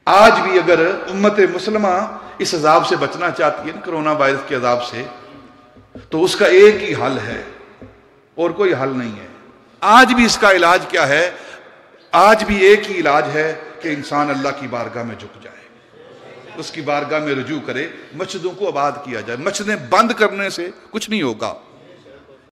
आज भी अगर उम्मत मुसलमा इस अजाब से बचना चाहती है, कोरोना वायरस के अजाब से, तो उसका एक ही हल है और कोई हल नहीं है। आज भी इसका इलाज क्या है? आज भी एक ही इलाज है कि इंसान अल्लाह की बारगाह में झुक जाए, उसकी बारगाह में रुजू करे, मस्जिदों को आबाद किया जाए। मस्जिदें बंद करने से कुछ नहीं होगा।